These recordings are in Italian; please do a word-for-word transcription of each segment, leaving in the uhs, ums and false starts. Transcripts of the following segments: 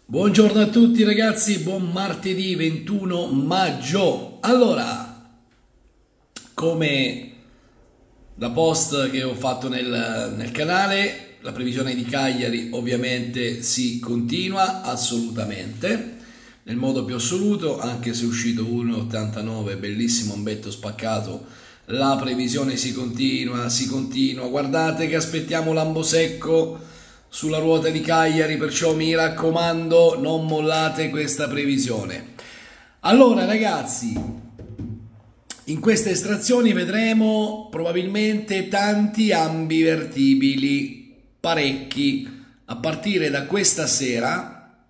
Buongiorno a tutti ragazzi, buon martedì ventuno maggio. Allora, come da post che ho fatto nel, nel canale, la previsione di Cagliari ovviamente si continua assolutamente, nel modo più assoluto, anche se è uscito uno virgola ottantanove, bellissimo ambetto spaccato, la previsione si continua, si continua. Guardate che aspettiamo lambo secco sulla ruota di Cagliari, perciò mi raccomando non mollate questa previsione. Allora ragazzi, in queste estrazioni vedremo probabilmente tanti ambi vertibili, parecchi, a partire da questa sera,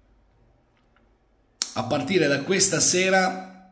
a partire da questa sera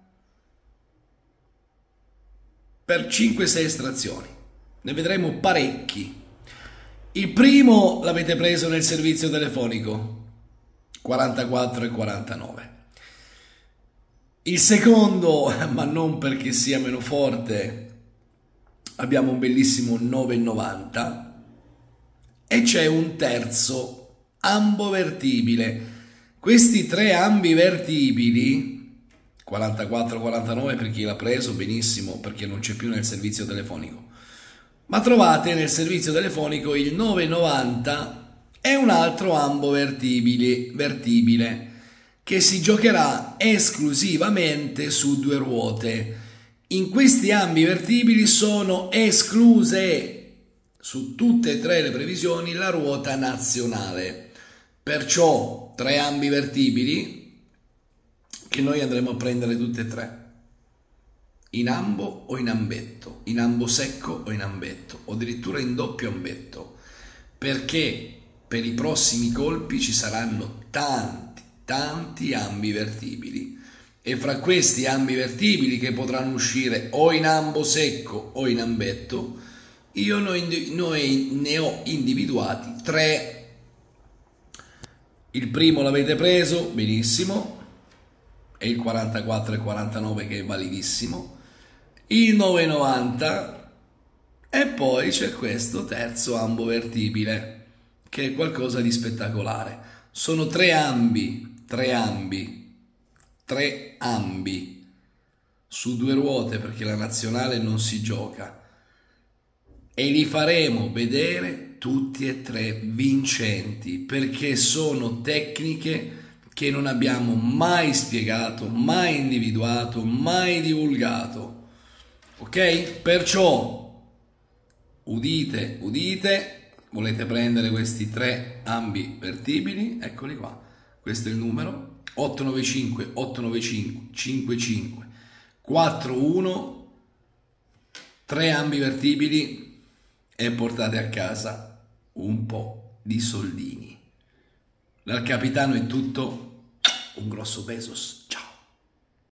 per cinque sei estrazioni, ne vedremo parecchi. Il primo l'avete preso nel servizio telefonico, quarantaquattro e quarantanove. Il secondo, ma non perché sia meno forte, abbiamo un bellissimo nove e novanta e c'è un terzo ambo vertibile. Questi tre ambi vertibili, quarantaquattro quarantanove per chi l'ha preso, benissimo, perché non c'è più nel servizio telefonico. Ma trovate nel servizio telefonico il nove e novanta e un altro ambo vertibile, vertibile che si giocherà esclusivamente su due ruote. In questi ambi vertibili sono escluse su tutte e tre le previsioni la ruota nazionale. Perciò tre ambi vertibili che noi andremo a prendere tutte e tre. In ambo o in ambetto, in ambo secco o in ambetto, o addirittura in doppio ambetto, perché per i prossimi colpi ci saranno tanti, tanti ambi vertibili, e fra questi ambi vertibili che potranno uscire o in ambo secco o in ambetto, io noi, noi ne ho individuati tre. Il primo l'avete preso, benissimo, è il quarantaquattro e quarantanove che è validissimo, il nove e novanta e poi c'è questo terzo ambo vertibile che è qualcosa di spettacolare. Sono tre ambi, tre ambi, tre ambi su due ruote, perché la nazionale non si gioca, e li faremo vedere tutti e tre vincenti, perché sono tecniche che non abbiamo mai spiegato, mai individuato, mai divulgato. Ok? Perciò udite, udite, volete prendere questi tre ambi vertibili? Eccoli qua. Questo è il numero otto nove cinque otto nove cinque cinque cinque quattro uno, tre ambi vertibili e portate a casa un po' di soldini. Dal capitano è tutto, un grosso besos, ciao.